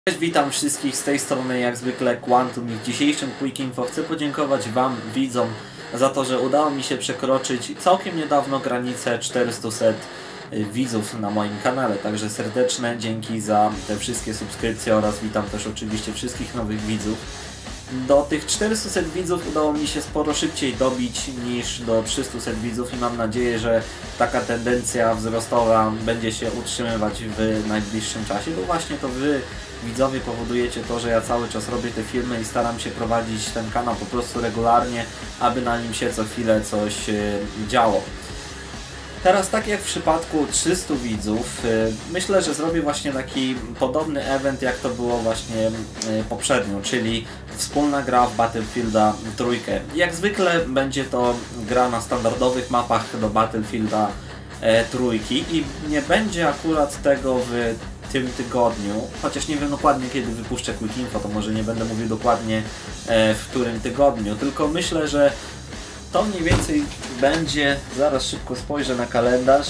Cześć, witam wszystkich z tej strony jak zwykle Quantum i w dzisiejszym Quick Info chcę podziękować Wam, widzom, za to, że udało mi się przekroczyć całkiem niedawno granicę 400 widzów na moim kanale. Także serdeczne dzięki za te wszystkie subskrypcje oraz witam też oczywiście wszystkich nowych widzów. Do tych 400 widzów udało mi się sporo szybciej dobić niż do 300 widzów i mam nadzieję, że taka tendencja wzrostowa będzie się utrzymywać w najbliższym czasie, bo właśnie to Wy, widzowie, powodujecie to, że ja cały czas robię te filmy i staram się prowadzić ten kanał po prostu regularnie, aby na nim się co chwilę coś działo. Teraz, tak jak w przypadku 300 widzów, myślę, że zrobię właśnie taki podobny event, jak to było właśnie poprzednio, czyli wspólna gra w Battlefielda trójkę. Jak zwykle będzie to gra na standardowych mapach do Battlefielda trójki i nie będzie akurat tego w tym tygodniu, chociaż nie wiem dokładnie kiedy wypuszczę Quick Info, to może nie będę mówił dokładnie w którym tygodniu, tylko myślę, że to mniej więcej będzie, zaraz szybko spojrzę na kalendarz,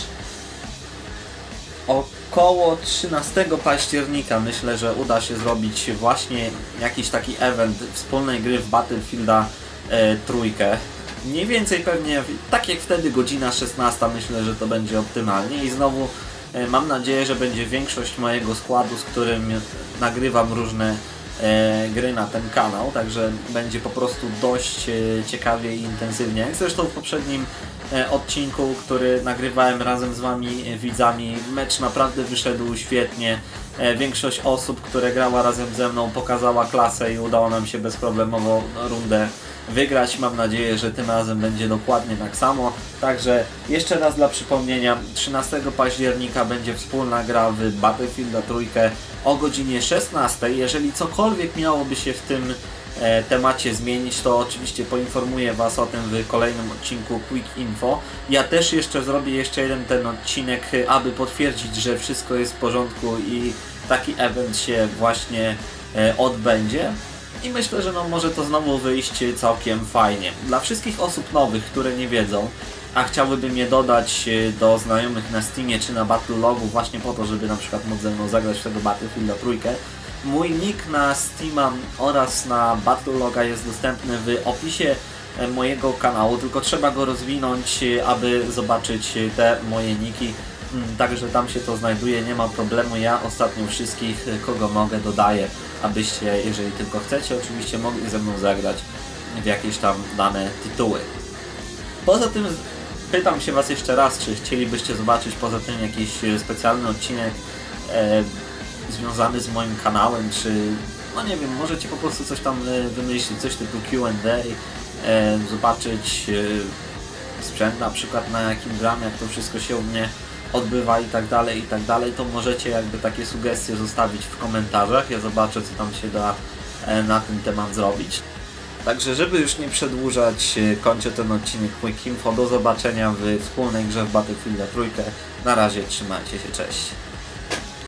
około 13 października myślę, że uda się zrobić właśnie jakiś taki event wspólnej gry w Battlefielda trójkę. Mniej więcej pewnie, tak jak wtedy, godzina 16, myślę, że to będzie optymalnie i znowu mam nadzieję, że będzie większość mojego składu, z którym nagrywam różne gry na ten kanał, także będzie po prostu dość ciekawie i intensywnie. Jak zresztą w poprzednim odcinku, który nagrywałem razem z Wami, widzami, mecz naprawdę wyszedł świetnie. Większość osób, które grała razem ze mną, pokazała klasę i udało nam się bezproblemowo rundę wygrać. Mam nadzieję, że tym razem będzie dokładnie tak samo. Także jeszcze raz dla przypomnienia, 13 października będzie wspólna gra w Battlefielda trójkę o godzinie 16. Jeżeli cokolwiek miałoby się w tym temacie zmienić, to oczywiście poinformuję Was o tym w kolejnym odcinku Quick Info. Ja też jeszcze zrobię jeden ten odcinek, aby potwierdzić, że wszystko jest w porządku i taki event się właśnie odbędzie. I myślę, że może to znowu wyjść całkiem fajnie. Dla wszystkich osób nowych, które nie wiedzą, a chciałyby mnie dodać do znajomych na Steamie czy na Battlelogu właśnie po to, żeby na przykład móc ze mną zagrać w tego Battlefielda trójkę, mój nick na Steama oraz na Battleloga jest dostępny w opisie mojego kanału, tylko trzeba go rozwinąć, aby zobaczyć te moje niki. Także tam się to znajduje, nie ma problemu. Ja ostatnio wszystkich, kogo mogę, dodaję, abyście, jeżeli tylko chcecie, oczywiście mogli ze mną zagrać w jakieś tam dane tytuły. Poza tym pytam się Was jeszcze raz, czy chcielibyście zobaczyć poza tym jakiś specjalny odcinek związany z moim kanałem, czy no nie wiem, możecie po prostu coś tam wymyślić, coś typu Q&A, zobaczyć sprzęt na przykład, na jakim gram, jak to wszystko się u mnie odbywa i tak dalej, to możecie jakby takie sugestie zostawić w komentarzach. Ja zobaczę, co tam się da na ten temat zrobić. Także żeby już nie przedłużać, kończę ten odcinek Quick Info. Do zobaczenia w wspólnej grze w Battlefielda trójkę. Na razie, trzymajcie się, cześć.